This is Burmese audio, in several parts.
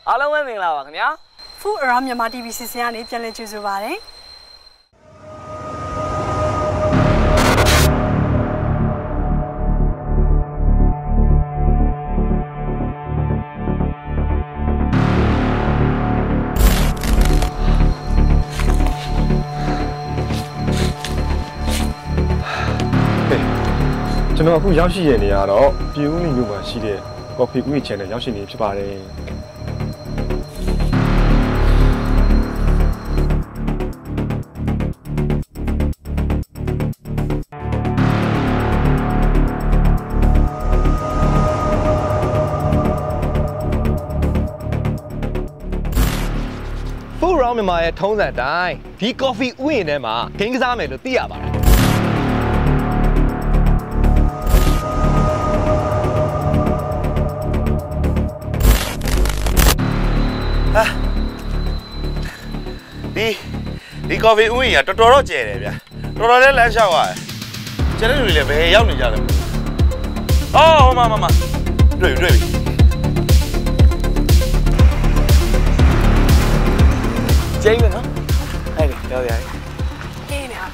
အားလုံးပဲမင်္ဂလာပါခင်ဗျာ Food around Myanmar TV စီစဉ်ကနေပြန်လည်ကြိုဆိုပါရစေကျွန်တော်အခုရောက်ရှိရနေရတော့ပြည်ဦးလီမြို့မှာရှိတဲ့ coffee ဥယျာဉ်ချန်နဲ့ရောက်ရှိနေဖြစ်ပါတယ် Food around မြန်မာရဲ့ထုံးစံတိုင်းဒီ coffee ဥယျာဉ်ထဲမှာဂိမ်းကစားမယ်လို့သိရပါတယ်ဒီ coffee ဥယျာဉ်ကတော်တော်ကျယ်တယ်ဗျာတော်တော်လေးလမ်းလျှောက်ရတယ်ကျန်တဲ့လူတွေလည်းဘယ်ရောက်နေကြလဲအော်ဟိုမှာတွေ့ပြီကျင်းမယ်နော်အဲ့ဒီပြောပြရတယ်ဟင်းနေဟာ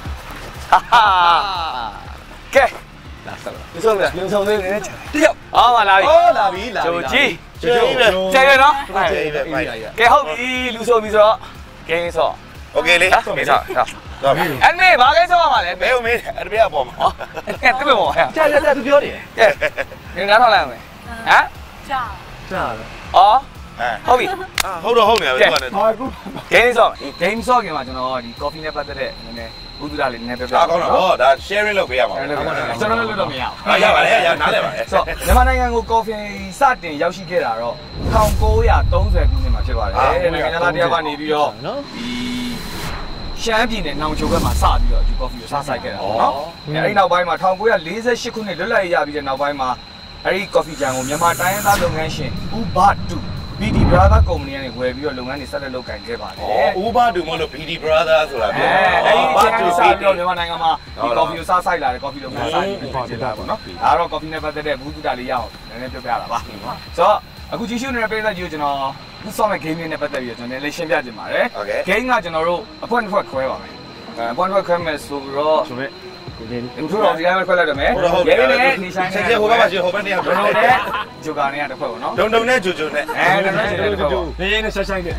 ကဲလာစမ်းလူဆုံးလေးနဲ့ချက်တယောက်အော်လာပြီဂျိုကြီးကျဲနော်ကဲဟုတ်ပြီလူဆုံးပြီဆိုတော့ဂိမ်းဆော့ โอเคလေမေးစားတော့အဲ့မေးဘာကိစ္စရမှာလဲဘယ်ကိုမေးတယ်အဲ့တပြက်ပေါ်မှာအဲ့တပြက်ပေါ်ဟဲ့ကြာသူပြောနေတယ်ကဲငါထောက်လိုက်အောင်ဟမ်ကြာအော်ဟုတ်ပြီဟုတ်တော့ဟုတ်နေပြီသူကလည်းဂိမ်းဆော့ခင်မှာကျွန်တော်ဒီ coffee နဲ့ပတ်သက်တဲ့နည်းနည်းဥဒ္ဒရာလေးနည်းနည်းပြောပြကောင်းတော့ဒါ sharing လုပ်ပေးရမှာကျွန်တော်လည်းလုပ်တော့မရဘူးရပါတယ်ရနားလည်ပါတယ်ဆိုမြန်မာနိုင်ငံကို coffee စတင်ရောက်ရှိခဲ့တာတော့1930ခုနှစ်မှာဖြစ်ပါတယ်နိုင်ငံသားတယောက်ကနေပြီးတော့ဒီရှမ်းပြည်နယ်နောင်ချိုဘက်မှာစပြီးတော့ဒီ coffee ကိုစဆိုင်ခဲ့တာပေါ့နော်အဲဒီနောက်ပိုင်းမှာ1948ခုနှစ်လွတ်လပ်ရေးရပြီးတဲ့နောက်ပိုင်းမှာအဲဒီ coffee ကြံကိုမြန်မာတိုင်းရင်းသားလုပ်ငန်းရှင်ဦးဘတူ BD Brother Company ကနေဝယ်ပြီးတော့လုပ်ငန်းတွေဆက်လက်လုပ်ကိုင်ခဲ့ပါတယ်ဦးဘတူမလို့ BD Brother ဆိုတာပြောအဲဒီဘတူပြီးတော့မြန်မာနိုင်ငံမှာဒီ coffee ကိုစဆိုင်လာတယ် coffee လုပ်ငန်းစပြီးဖြစ်တာပေါ့နော်ဒါတော့ coffee နဲ့ပတ်သက်တဲ့ဘူးတူတာလေးရအောင်နည်းနည်းပြောပြတာပါဆိုတော့အခုကြည့်ရှုနေတဲ့ပြည်သက်ကြီးကိုကျွန်တော်ဒီဆော့မဲ့ game နဲ့ပတ်သက်ပြီးတော့ကျွန်တော်လည်းရှင်းပြချင်ပါတယ် game ကကျွန်တော်တို့အပွင့်တစ်ခွက်ခွဲပါမယ်အပွင့်တစ်ခွက်ခွဲမယ်ဆိုတော့ဆိုမဲ့ကိုကြီးဒီလိုတော့ဒီတိုင်းပဲခွဲလိုက်တော့မယ်ရဲနဲ့နေဆိုင်နဲ့ဟိုဘက်မှာရှိဟိုဘက်နေရာဒုံနဲ့ဂျိုကာနဲ့တစ်ခွက်ပေါ့နော်ဒုံနဲ့ဂျိုနဲ့ဒုံနဲ့ဂျိုတစ်ခွက်ပေါ့နေနဲ့ဆိုင်နဲ့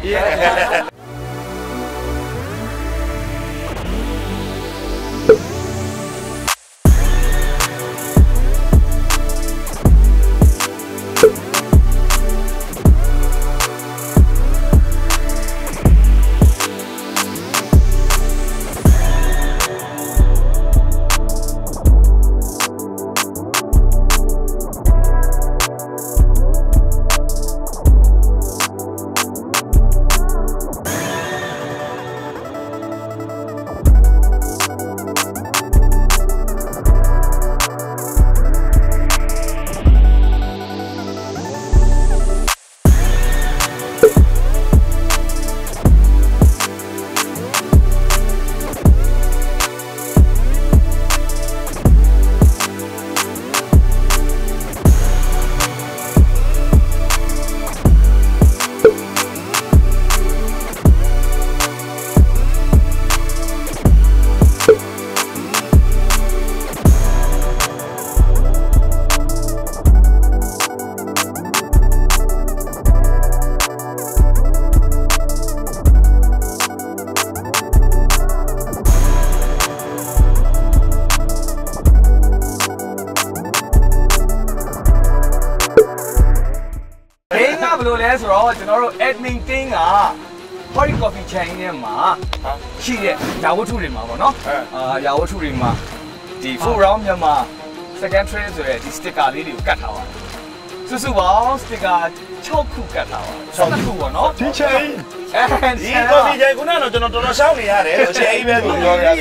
ဆိုတော့ကျွန်တော်တို့ admin team က Hori Coffee Chain ထဲမှာရှိတဲ့ယာဝတ္ထုတွေမှာပေါ့နော်ယာဝတ္ထုတွေမှာဒီ Food Around Myanmar second tray ဆိုတဲ့ဒီ sticker လေးတွေကိုကတ်ထားပါတယ်စုစုပေါင်း sticker 6ခုကတ်ထားပါတယ်6ခုပေါ့နော်ဒီချိန်ဒီ coffee chain ခုနကတော့ကျွန်တော်တော်တော်ရှောင်းနေရတယ်အချိန်ကြီးပဲသူပြောရတယ်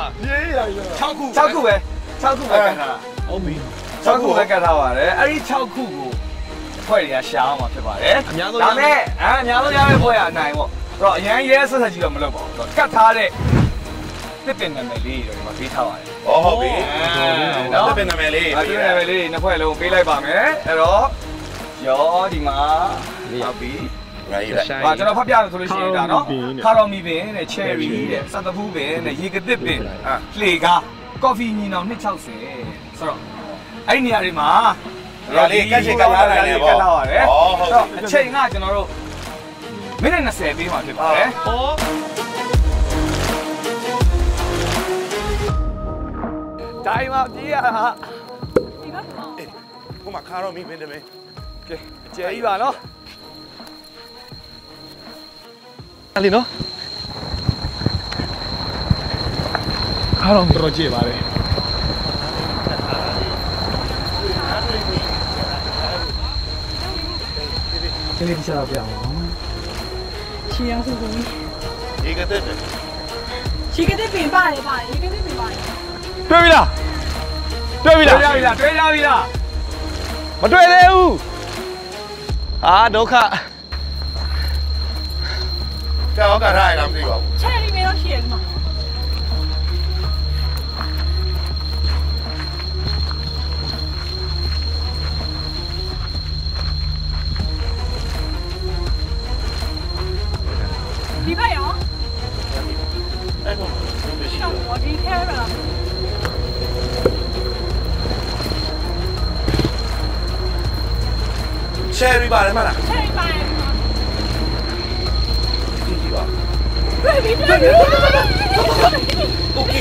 6ခုပဲကတ်ထားတာဟုတ်ပြီ6ခုပဲကတ်ထားပါတယ်အဲ့ဒီ6ခုကိုဖွဲ့တွေကရှားအောင်မှာဖြစ်ပါတယ်ဒါမဲ့အများဆုံးရမယ့်ဖွဲ့ရအနိုင်ပေါ့အဲ့တော့အရန်ရဲဆက်ဆက်ကြီးတော့မလုပ်ပါဘူးကတ်ထားတဲ့တစ်ပင်နာမည်လေးတွေဒီမှာပေးထားပါတယ်ဟုတ်ပြီနော်တစ်ပင်နာမည်လေးနှစ်ဖွဲ့လုံးပေးလိုက်ပါမယ်အဲ့တော့ရောဒီမှာရောက်ပြီကျွန်တော်ဖတ်ပြလို့ဆိုလို့ရှိရင်ဒါနော်ခါတော်မီပင်တဲ့ cherry တဲ့စတပူးပင်တဲ့ရေကသစ်ပင်လှေကား coffee ညီနောင်260ဆိုတော့အဲ့ဒီနေရာတွေမှာဒါလေးကက်ချင်ကတ်လာတယ်ပေါ့ဟုတ်ပါတယ်အချိန်ကကျွန်တော်တို့မိနစ်20ပေးမှဖြစ်ပါတယ်ဟောတိုင်းမှာပြေးရတာဒီကတော့ဟိုမှာခါတော့မိပင်တယ်မေကဲအကျယ်ကြီးပါနော်အဲ့လေနော်ခါတော့တော်ကြည့်ပါလေဒီနေ့ချက်တော့ပြအောင်ချီအောင်ဆိုကုန်ပြီရေကတဲ့ချီကတဲ့ပင်ပါတယ်ရေကတဲ့ပင်ပါတယ်တွေ့ပြီလားတွေ့ပြီလားတွေ့ကြပြီလားမတွေ့သေးဘူးအာဒုက္ခကြောက်ကထားရလားမသိပါဘူးချယ်ရီမေတော့ရှိတယ်ဒီမှာဒီဘက်ရောအဲ့တော့မရှိဘူးဟောဒီထဲပါလား cherry ပါတယ်မလား cherry ပါတယ်ကြည့်ပါ baby โอเค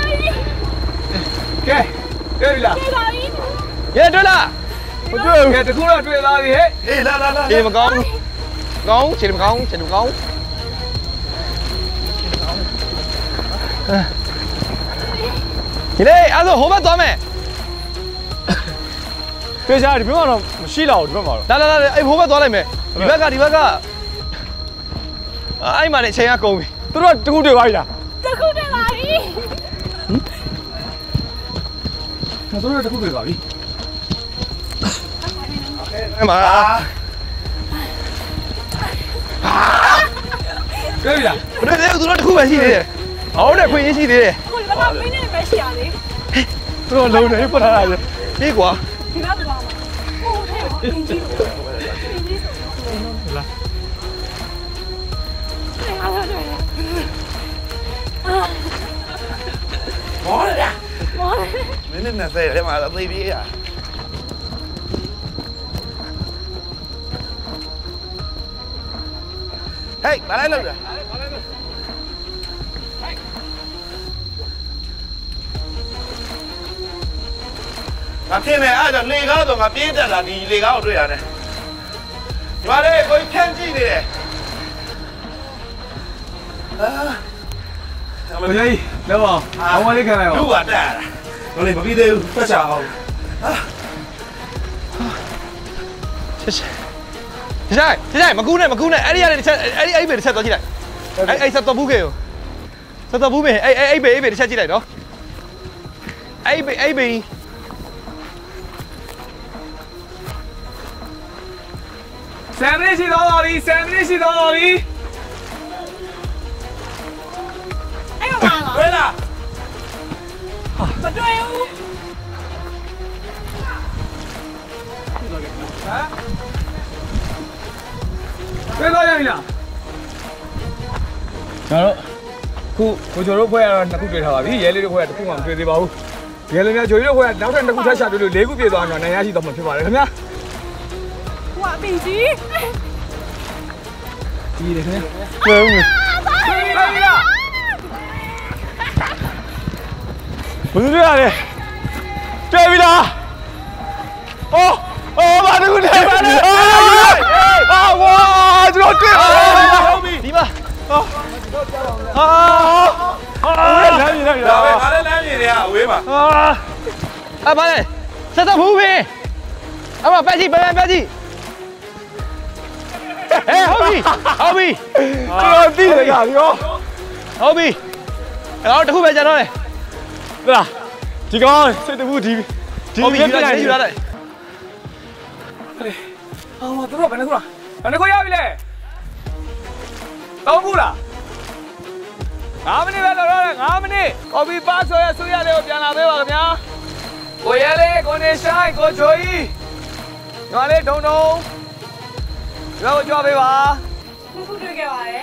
ကဲတွေ့ပြီလားရဲတွေ့လားမတွေ့ဘူးကဲတခုတော့တွေ့သားပြီဟဲ့ဟေးလာအေးမကောင်းခြေမကောင်းဒီလေအဲ့ဒါဟိုဘက်သွားမယ်တွေ့ကြဒီဘက်ကတော့မရှိတော့ဒီဘက်မှာတော့လာအဲ့ဟိုဘက်သွားလိုက်မယ်ဒီဘက်ကအဲ့မှာနေချိန်ကကုန်ပြီသူတို့တခုတွေ့ပါပြီလားတခုတွေ့ပါပြီသူတို့တခုတွေ့ပါပြီအဲ့မှာတွေ့ပြီလားမတွေ့သေးဘူးသူတို့တခုပဲရှိသေးတယ်ဟုတ်တယ်ခွင့်ရရှိသေးတယ်ကိုလည်းမင်းနဲ့ပဲရှိရလေသူတို့လုံးနေပတ်လာတယ်ပြေးကွာဒီနောက်တော့ဟိုထဲကိုအင်ကြီးလာမော်လာမင်းနဲ့ဆဲတယ်မှာအသေးပြေးရဟေးဘာလဲလို့လဲငါထင်တယ်အဲ့ဒါလေကားတော့ငါပြေးတက်လာဒီလေကားကိုတွေ့ရတယ်ညီမလေးကိုဖြန့်ကြည့်နေတယ်ဘယ်ကြီးလောအောင်အောင်မလေးခံလိုက်ပါလူကတက်ရတာဘယ်လိုမပြီးသေးဘူးဖက်ချအောင်ကြိုင်မကူးနဲ့အဲ့ဒီရတယ်တစ်ချက်အဲ့ဘေးတစ်ချက်သွားကြည့်လိုက်အဲ့ဆက်တော့ဘူးကေဆက်တော့ဘူးမေအဲ့ဘေးတစ်ချက်ကြည့်လိုက်နော်အဲ့ဘေးဆမ်မင်းရှိတော့ပါပြီအဲ့တော့ပါလားတွေ့လားမတွေ့ဘူးတွေ့တော့ရပြီလားကျွန်တော်ကိုကျော်တို့ဖွဲ့ရတော့2ခုတွေ့ထားပါပြီရဲလေးတို့ဖွဲ့ရ1ခုမှမတွေ့သေးပါဘူးရဲလေးများဂျိုကြီးတို့ဖွဲ့ရနောက်ထပ်2ခုထပ်ရှာတွေ့လို့4ခုပြည့်သွားတော့နိုင်ရရှိတော့မှဖြစ်ပါတယ်ခင်ဗျာဟိုအပင်ကြီးကြီးတယ်ခင်ဗျာတွေ့ဦးမယ်တွေ့ပြီလားဘယ်လိုရလဲတွေ့ပြီလားအော်ဘာလို့လဲဝါကျွန်တော်တွေ့ဟုတ်ပြီဒီမှာလမ်းမြင်လိုက်တာပဲငါလည်းလမ်းမြင်နေရအဝေးမှာဘာလဲဆက်တော့ဘူးပဲအမပတ်ကြည့်ပတ်ကြည့်ဟုတ်ပြီတော်သိတယ်ကြာရောဟုတ်ပြီအဲ့တော့တခုပဲကြာတော့လေဟလာဒီကောင်စစ်တဘူးဒီယူရတယ်အော်မတို့ဘယ်နှခုလားဘယ်နှခုရပြီလဲ3ခုလား5မိနစ်ပဲတော့5မိနစ် copy pass ဆိုရဆိုရလေးကိုပြန်လာပေးပါခင်ဗျာကိုရဲလေးကိုနေဆိုင်ကိုချိုကြီးညီမလေးဒုံ Rồi cho về bà. Cô đưa cái bà đấy.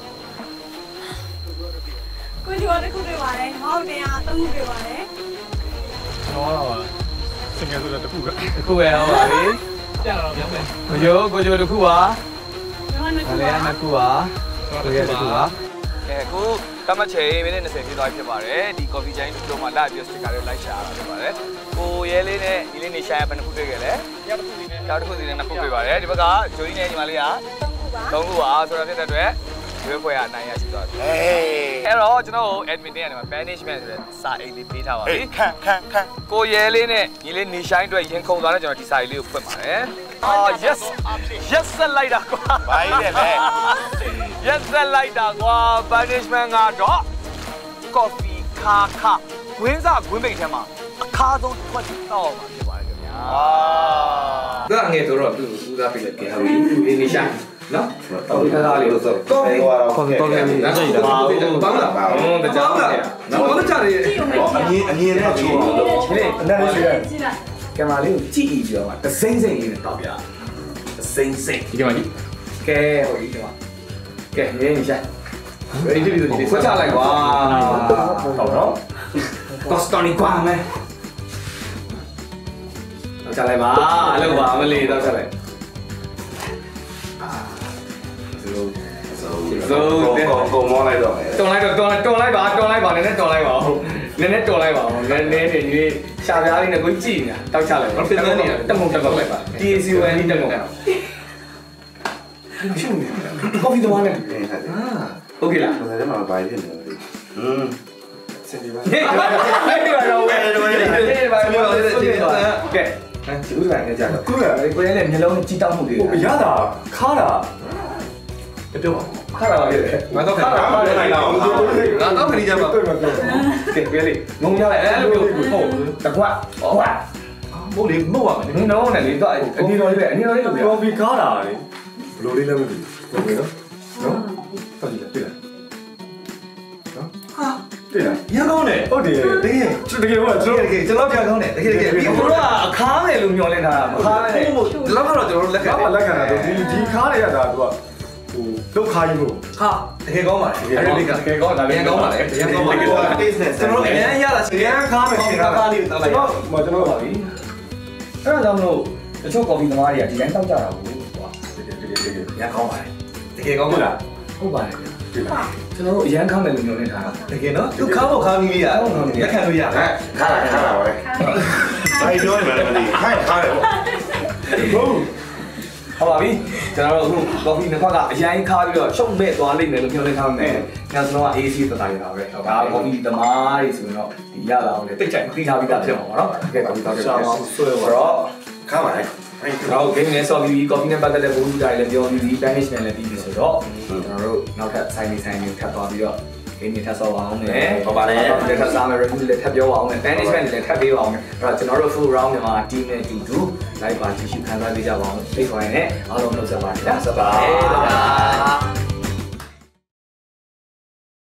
Cô đưa cái bà đấy. Mau đi à, tao mua cái bà đấy. Đó là sinh ra tôi là được Khu về không bà đi. Cô vô được khu à? Đây anh khu à? Cô về được khu à? Cô cảm ơn chị, mình nên xem video tiếp vào đấy. Đi coffee chain lúc mà lại just cái like share tiếp vào đấy. Cô ye lên này, lên này share bên khu đây cái đấy. Cái khu này nằm khu về vào đấy. Đi bắt chỗ này như mà lấy à? Đông khu à, rồi thế đấy. Với quay à này à chị rồi. Hello, chúng nó admin này mà management rồi. Sai đi biết thao à? Khang. Cô ye lên này, nhìn lên này shine rồi, yên không đó là chúng nó đi sai lưu quên mà đấy. Yes, lại đã qua. Bye đấy nè. Yes, lại đã qua. Management à đó. Coffee kha. Quyến ra quyến bệnh thế mà. Kha giống quên tao mà thế vậy nhá. Đó là nghe tôi rồi, tôi ra bị cái hậu ý đi shine. Nó, tao đi ra liền rồi. Còn tôi em đã gì đó. Bắn là bảo. Nó chả. Nó chả đi. Anh nó chua. Này, đây là cái mà liệu chỉ gì mà cái sinh gì này tao biết. Sinh. Cái mà gì? Cái hồi đi mà. Cái này như thế. Cái đi đi. Có trả lại quá. Tao đó. Có story quá mày. Tao trả lại mà. Lâu quá mà lì tao trả lại. Rồi, cô mò lại rồi. Tròn lại bảo, nên tròn lại bảo, nên thì sao ra đi là có gì nhỉ? Tao trả lại, tao này, tao không lại bảo, đi siêu anh đi tao không. Coffee đâu anh? Ok là. Tôi thấy mà bài thế này. Xem đi bài đâu? Ok. Chữ này nghe chả được. Cô ấy làm hello chi tao không được. Ủa, giá đã, khá đã. Cái đâu? Khác là gì đấy? Mà tao khác là cái này nào? Tao phải đi ra mà. Cái gì? Ngông nhau lại lúc đầu khổ. Tao quá. Bố đi mất à? Nó này lý thoại. Đi nói vậy, đi nói được. Có vì khá đã đấy. Lô đi lên mình. Lô đi đó. Đó. Tao gì đấy? Đây là. Nhớ con này. Ồ đi. Đây cái 뭐야? 저렇게 con này. 이거 뭐야? 카메라 룸 열린 사람. 카메라. 라마로 저러 렉. 라마 렉하나. 이 카레야 다 누가. 너 가이고. 하. 되게ကောင်းပါလေ. အဲ့ဒီက되게ကောင်းတာလေ. ကောင်းပါလေ. ကောင်းပါလေ. ကျွန်တော်အရင်ရတာအရင်ကားမယ်ရှင်ကားလေးတောက်လိုက်။ကျွန်တော်ပါပြီ။အဲ့ဒါကြောင့်မလို့တချို့ကော်ဖီသမားတွေကဒီတိုင်းတောက်ကြတာဘူးကွာ။ရကောင်းပါလေ။တကယ်ကောင်းပါလား။ဟုတ်ပါတယ်။ကျွန်တော်အရင်ခမ်းမယ်လို့ညွှန်နေထားတာ။တကယ်နော်။သူခမ်းဖို့ခမ်းပြီးရ။လက်ခံလို့ရတယ်။ခါလာပါပဲဘာပြောနေလဲမသိခိုင်းခါတယ်ပေါ့ဟုတ်ဟုတ်ပါပြီကျွန်တော်တို့အခုကော်ဖီနှစ်ခွက်ကအရင်ခါပြီးတော့ရှုံ့မဲ့သွားလိမ့်မယ်လို့ပြောနေထားမယ်။ကျွန်တော်က AC တတိုင်းတာပဲ။ဒါကော်ဖီသမားတွေဆိုရင်တော့ဒီရတာကိုလည်းတိတ်ကြိုက်သိထားပြီးသားဖြစ်မှာပေါ့နော်။ကဲကော်ဖီတောက်တယ်။ဆွဲပါတော့ခါပါလေကျွန်တော်ဂိမ်းနဲ့ဆော်ပြီးကော်ဖီနဲ့ပတ်သက်တဲ့ဘုံလူတွေလည်းပြောပြီးဒီ Spanish နဲ့လည်းပြီးပြီဆိုတော့ကျွန်တော်တို့နောက်ထပ်ဆိုင်နေထပ်သွားပြီးတော့ဂိမ်းနဲ့ထပ်ဆော်ပါအောင်နဲ့ဟုတ်ပါလေလက်ထပ်စားမယ် review လည်းထပ်ပြောပါအောင်နဲ့ management လည်းထပ်ပေးပါအောင်နဲ့အဲ့တော့ကျွန်တော်တို့ full round မြန်မာ team နဲ့တူတူ live ပါကြည့်ရှုခံစားပေးကြပါအောင်ဖိတ်ခေါ်ရတဲ့အားလုံးနှုတ်ဆက်ပါတယ်။ဆက်ပါ